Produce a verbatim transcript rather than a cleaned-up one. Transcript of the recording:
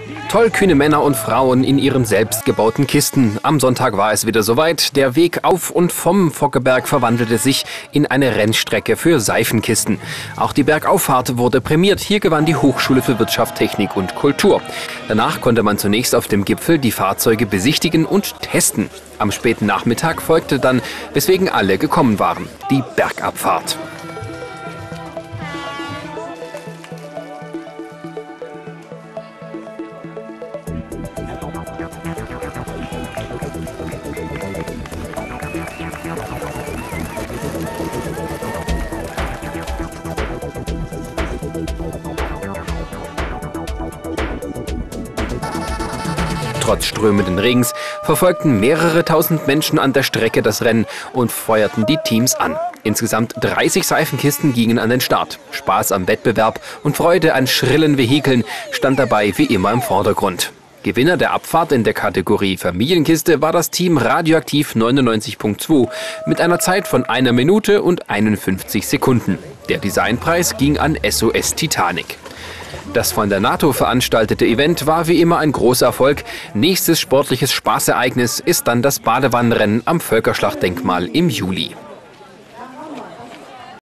Tollkühne Männer und Frauen in ihren selbstgebauten Kisten. Am Sonntag war es wieder soweit. Der Weg auf und vom Voggeberg verwandelte sich in eine Rennstrecke für Seifenkisten. Auch die Bergauffahrt wurde prämiert. Hier gewann die Hochschule für Wirtschaft, Technik und Kultur. Danach konnte man zunächst auf dem Gipfel die Fahrzeuge besichtigen und testen. Am späten Nachmittag folgte dann, weswegen alle gekommen waren, die Bergabfahrt. Trotz strömenden Regens verfolgten mehrere tausend Menschen an der Strecke das Rennen und feuerten die Teams an. Insgesamt dreißig Seifenkisten gingen an den Start. Spaß am Wettbewerb und Freude an schrillen Vehikeln stand dabei wie immer im Vordergrund. Gewinner der Abfahrt in der Kategorie Familienkiste war das Team Radioaktiv neunundneunzig Punkt zwei mit einer Zeit von einer Minute und einundfünfzig Sekunden. Der Designpreis ging an S O S Titanic. Das von der NATO veranstaltete Event war wie immer ein großer Erfolg. Nächstes sportliches Spaßereignis ist dann das Badewannenrennen am Völkerschlachtdenkmal im Juli.